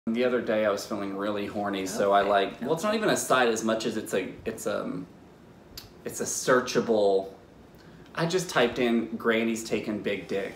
The other day I was feeling really horny, so I well, it's not even a site as much as it's a searchable. I just typed in Granny's taking big dick.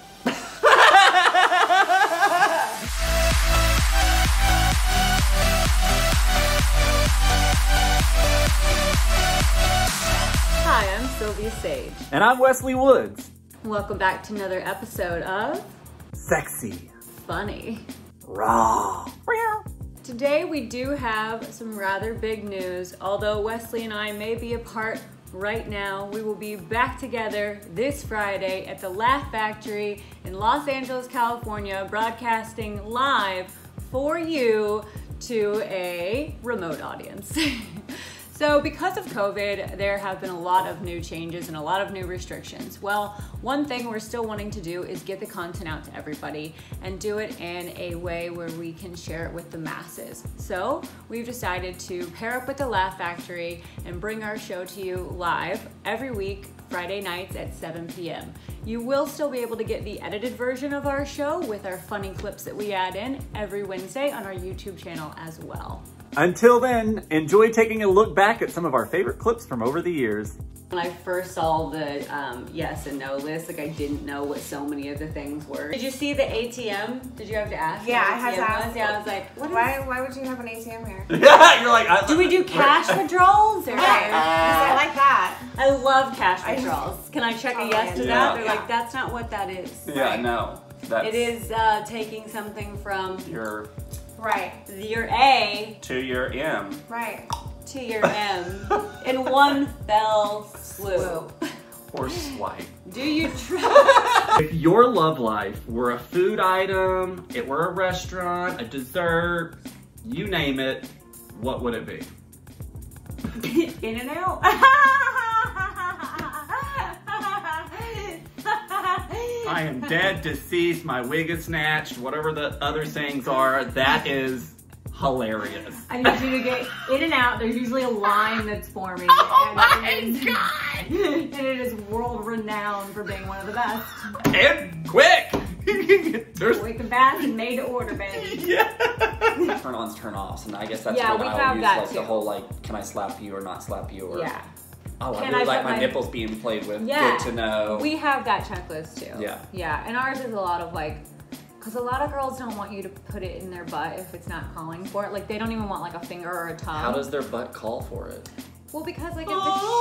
Hi, I'm Sylvia Sage. And I'm Wesley Woods. Welcome back to another episode of Sexy. Funny. Raw. Today we do have some rather big news. Although Wesley and I may be apart right now, we will be back together this Friday at the Laugh Factory in Los Angeles, California, broadcasting live for you to a remote audience. So because of COVID, there have been a lot of new changes and a lot of new restrictions. Well, one thing we're still wanting to do is get the content out to everybody and do it in a way where we can share it with the masses. So we've decided to pair up with the Laugh Factory and bring our show to you live every week, Friday nights at 7 p.m. You will still be able to get the edited version of our show with our funny clips that we add in every Wednesday on our YouTube channel as well. Until then, enjoy taking a look back at some of our favorite clips from over the years. When I first saw the yes and no list, like I didn't know what so many of the things were. Did you see the ATM? Did you have to ask? Yeah, I had to ask. Yeah, I was like, why would you have an ATM here? Yeah, you're like, do we do cash withdrawals? Or I like that. I love cash withdrawals. Can I check a yes to that? They're Yeah. like, that's not what that is. Yeah, no. That's It is taking something from your your A to your M. Right. to your M in one fell swoop. Or swipe. Do you try? if your love life were a food item, it were a restaurant, a dessert, you name it, what would it be? In and out. I am dead, deceased, my wig is snatched, whatever the other sayings are, that is hilarious. I need you to get in and out. There's usually a line that's forming. Oh my God! And it is world renowned for being one of the best. And quick! There's Quick and fast and made to order, baby. yeah. Turn-ons, turn-offs, and I guess that's Yeah, when we I'll have use that like too. the whole like, can I slap you or not slap you? Or Yeah. oh, I Can really I like put my my- nipples being played with. Yeah. Good to know. We have that checklist too. Yeah. Yeah, and ours is a lot of like, because a lot of girls don't want you to put it in their butt if it's not calling for it. Like they don't even want like a finger or a tongue. How does their butt call for it? Well, because like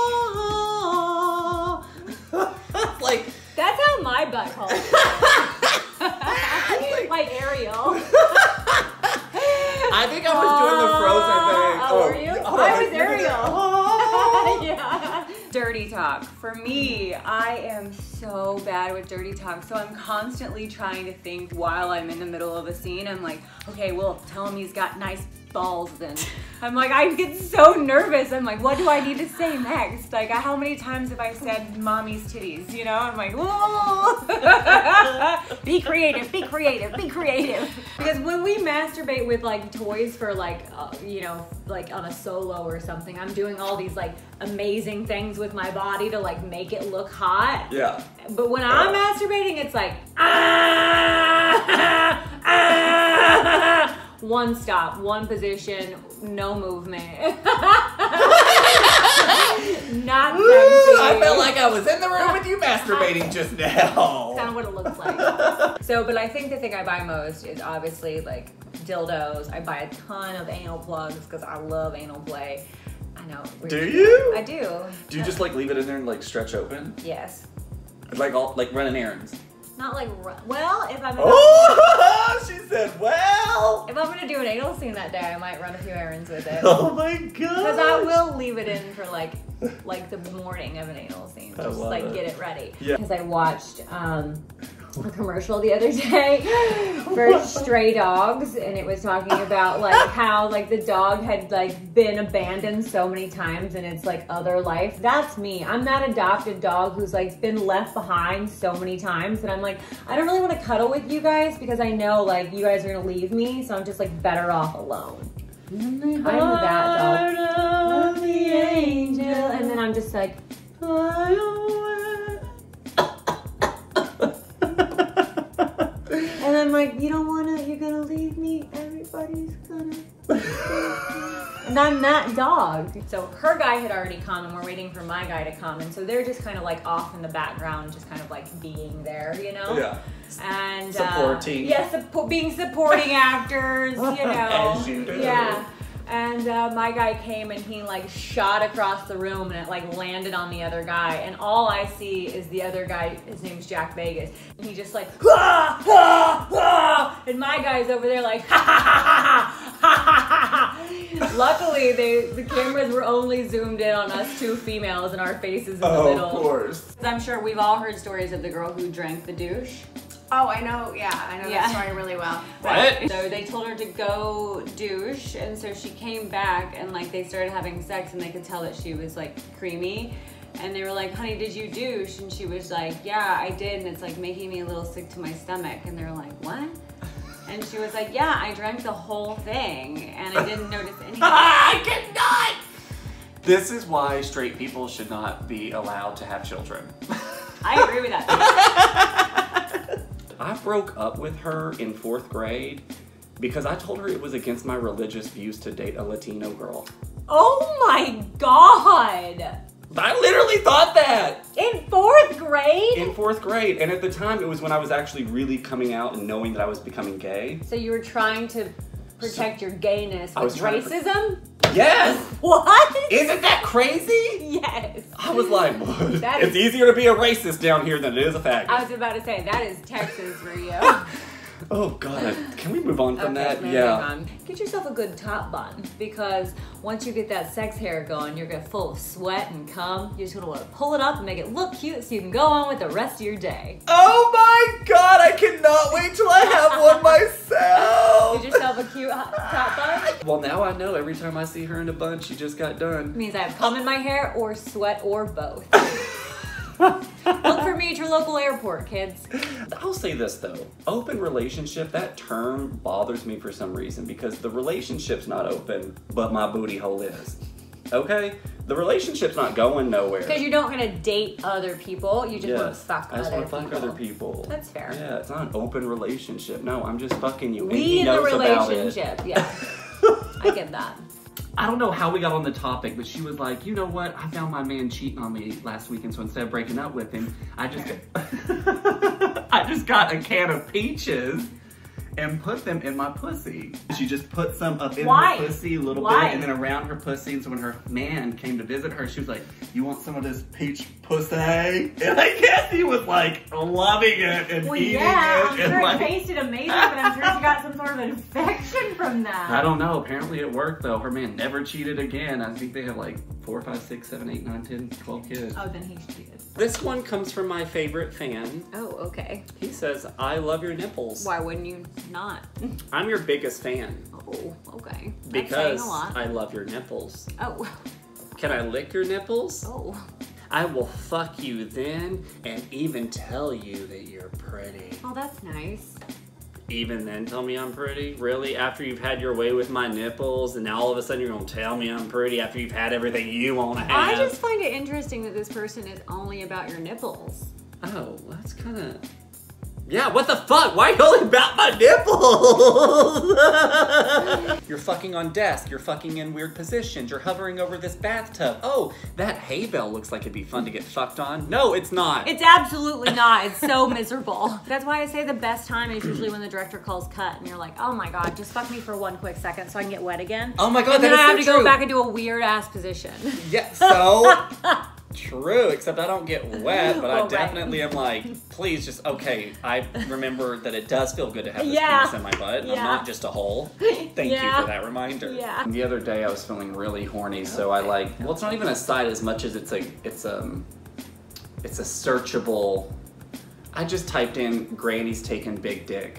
It's like that's how my butt calls. Like Ariel. I think I was doing the Frozen thing. Oh, were you? hold I on. was Ariel. Yeah. Dirty talk. For me, I am so bad with dirty talk. So I'm constantly trying to think while I'm in the middle of a scene. I'm like, okay, well, tell him he's got nice balls then. I'm like, I get so nervous. I'm like, what do I need to say next? Like, how many times have I said mommy's titties? You know, I'm like, whoa. Be creative, be creative, be creative. Because when we masturbate with like toys for like, you know, like on a solo or something, I'm doing all these like amazing things with my body to like make it look hot. Yeah. But when I'm masturbating, it's like, ah, ah, one stop, one position, no movement. Not sexy. I felt like I was in the room with you masturbating just now. That's kind of what it looks like. So, but I think the thing I buy most is obviously like dildos. I buy a ton of anal plugs because I love anal play. I know. Do you? I do. Do you just like leave it in there and like stretch open? Yes. Like running errands? Not like, well, if I'm Oh, she said, well. if I'm gonna do an anal scene that day, I might run a few errands with it. Oh my God. Because I will leave it in for like the morning of an anal scene, just love like it. get it ready. Yeah. Because I watched a commercial the other day for stray dogs, and it was talking about like how like the dog had like been abandoned so many times and it's like other life. That's me. I'm that adopted dog who's like been left behind so many times, and I'm like, I don't really want to cuddle with you guys because I know like you guys are gonna leave me, so I'm just like better off alone. I'm that dog. Love the angel, and then I'm just like, fly away. And then like, you don't wanna, you're gonna leave me, everybody's gonna and I'm that dog. So her guy had already come and we're waiting for my guy to come. And so they're just kind of like off in the background, just kind of like being there, you know? Yeah. And supporting. Being supporting actors, you know. As you do. Yeah. And my guy came and he like shot across the room and it like landed on the other guy. And all I see is the other guy, his name's Jack Vegas. And he just like, ah, ah, ah, and my guy's over there like, ha ha ha ha ha ha ha. Luckily, the cameras were only zoomed in on us two females and our faces in the middle. Of course. I'm sure we've all heard stories of the girl who drank the douche. Oh, I know. Yeah, I know that story really well. What? So they told her to go douche, and so she came back, and like they started having sex, and they could tell that she was like creamy, and they were like, "Honey, did you douche?" And she was like, "Yeah, I did," and it's like making me a little sick to my stomach. And they're like, "What?" And she was like, "Yeah, I drank the whole thing, and I didn't notice anything." I cannot! This is why straight people should not be allowed to have children. I agree with that. I broke up with her in 4th grade because I told her it was against my religious views to date a Latino girl. Oh my God! I literally thought that! In 4th grade? In 4th grade, and at the time it was when I was actually really coming out and knowing that I was becoming gay. So you were trying to protect your gayness I was with trying to racism? Yes! What? Isn't that crazy? Yes. I was like, what? That It's is- easier to be a racist down here than it is a faggot. I was about to say, that is Texas for you. Oh God, can we move on from that? moving Yeah. on. Get yourself a good top bun, because once you get that sex hair going, you're gonna full of sweat and cum. You're just gonna want to pull it up and make it look cute so you can go on with the rest of your day. Oh my God, I cannot wait till I have one myself. Get yourself a cute top bun. Well, now I know every time I see her in a bun, she just got done. It means I have cum in my hair or sweat or both. Look for me at your local airport, kids. I'll say this though, open relationship, that term bothers me for some reason because the relationship's not open, but my booty hole is. Okay? The relationship's not going nowhere. Because you're not gonna date other people, you just want to Yes, fuck I just other want to people. fuck other people. That's fair. Yeah, it's not an open relationship. No, I'm just fucking you. And We he in the knows about it. relationship, yeah. I get that. I don't know how we got on the topic, but she was like, you know what? I found my man cheating on me last weekend, so instead of breaking up with him, I just got a can of peaches and put them in my pussy. She just put some up in Why? her pussy a little Why? bit and then around her pussy. And so when her man came to visit her, she was like, you want some of this peach pussy? And I guess he was like loving it and Well, eating yeah, I'm it. And sure like, it tasted amazing, but I'm sure she got some sort of infection from that. I don't know. Apparently it worked though. Her man never cheated again. I think they have like 4, 5, 6, 7, 8, 9, 10, 12 kids. Oh, then he's cheated. This one comes from my favorite fan. Oh, okay. He says, I love your nipples. Why wouldn't you not? I'm your biggest fan Oh, okay. That's saying because a lot. I love your nipples. Oh. Can I lick your nipples? Oh. I will fuck you then and even tell you that you're pretty. Oh, that's nice. Even then tell me I'm pretty? Really? After you've had your way with my nipples and now all of a sudden you're gonna tell me I'm pretty after you've had everything you wanna have? I just find it interesting that this person is only about your nipples. Oh, that's kinda... Yeah, what the fuck? Why are you only about my nipples? You're fucking on desk, you're fucking in weird positions, you're hovering over this bathtub. Oh, that hay bale looks like it'd be fun to get fucked on. No, it's not. It's absolutely not. It's so miserable. That's why I say the best time is usually when the director calls cut and you're like, oh my God, just fuck me for one quick second so I can get wet again. Oh my God, And then that I have is to so go true. back into a weird ass position. Yeah, so true, except I don't get wet, but Well, I right. definitely am like, please just, okay, I remember that it does feel good to have this Yeah. penis in my butt, and I'm Yeah. not just a hole. Thank you Yeah. for that reminder. Yeah. The other day I was feeling really horny, so I like, well, it's not even a site as much as it's a searchable, I just typed in Granny's taking big dick.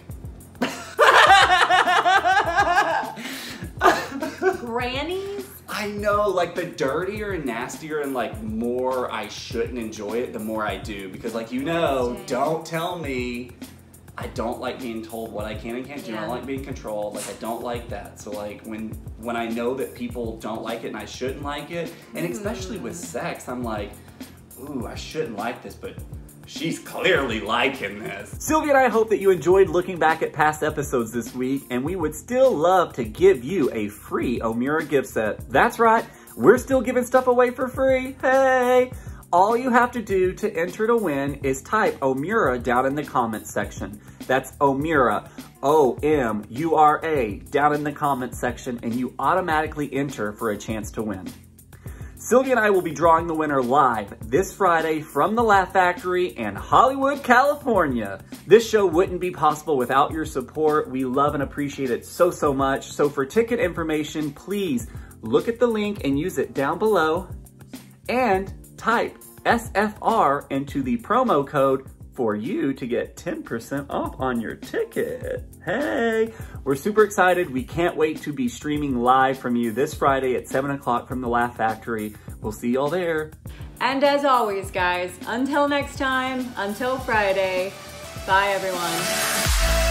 Grannies? I know, like the dirtier and nastier and like more I shouldn't enjoy it, the more I do. Because like, you know, don't tell me. I don't like being told what I can and can't do. I Yeah. don't like being controlled. Like I don't like that. So like when I know that people don't like it and I shouldn't like it, and especially with sex, I'm like, ooh, I shouldn't like this, but She's clearly liking this. Sylvia and I hope that you enjoyed looking back at past episodes this week, and we would still love to give you a free Omura gift set. That's right, we're still giving stuff away for free. Hey! All you have to do to enter to win is type Omura down in the comments section. That's Omura, O-M-U-R-A, down in the comments section, and you automatically enter for a chance to win. Sylvia and I will be drawing the winner live this Friday from the Laugh Factory in Hollywood, California. This show wouldn't be possible without your support. We love and appreciate it so, so much. So for ticket information, please look at the link and use it down below and type SFR into the promo code for you to get 10% off on your ticket. Hey, we're super excited. We can't wait to be streaming live from you this Friday at 7 o'clock from the Laugh Factory. We'll see y'all there. And as always, guys, until next time, until Friday, bye everyone.